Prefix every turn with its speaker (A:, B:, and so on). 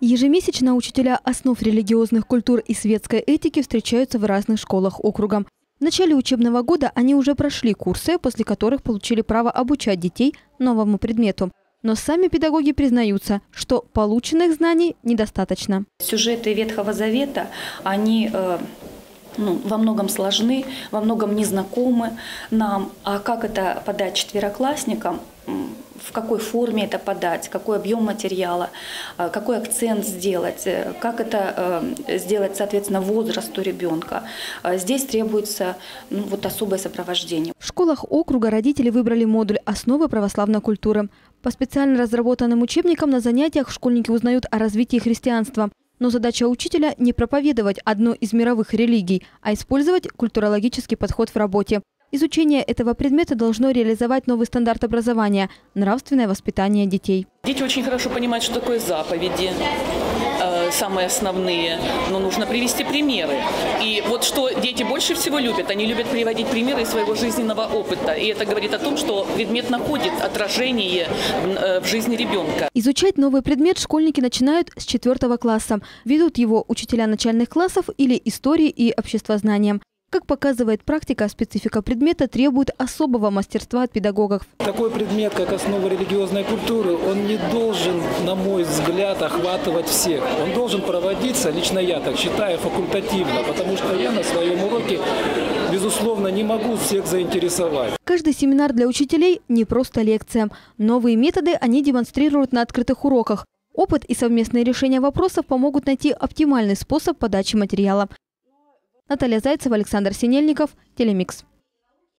A: Ежемесячно учителя основ религиозных культур и светской этики встречаются в разных школах округа. В начале учебного года они уже прошли курсы, после которых получили право обучать детей новому предмету. Но сами педагоги признаются, что полученных знаний недостаточно.
B: Сюжеты Ветхого Завета, они во многом сложны, во многом незнакомы нам. А как это подать четвероклассникам, в какой форме это подать, какой объем материала, какой акцент сделать, как это сделать, соответственно, возрасту ребенка. Здесь требуется особое сопровождение.
A: В школах округа родители выбрали модуль «Основы православной культуры». По специально разработанным учебникам на занятиях школьники узнают о развитии христианства. Но задача учителя – не проповедовать одну из мировых религий, а использовать культурологический подход в работе. Изучение этого предмета должно реализовать новый стандарт образования – нравственное воспитание детей.
C: Дети очень хорошо понимают, что такое заповеди, самые основные, но нужно привести примеры. И вот что дети больше всего любят, они любят приводить примеры из своего жизненного опыта. И это говорит о том, что предмет находит отражение в жизни ребенка.
A: Изучать новый предмет школьники начинают с 4 класса. Ведут его учителя начальных классов или истории и обществознания. Как показывает практика, специфика предмета требует особого мастерства от педагогов.
D: Такой предмет, как основа религиозной культуры, он не должен, на мой взгляд, охватывать всех. Он должен проводиться, лично я так считаю, факультативно, потому что я на своем уроке, безусловно, не могу всех заинтересовать.
A: Каждый семинар для учителей – не просто лекция. Новые методы они демонстрируют на открытых уроках. Опыт и совместные решения вопросов помогут найти оптимальный способ подачи материала. Наталья Зайцева, Александр Синельников, Телемикс.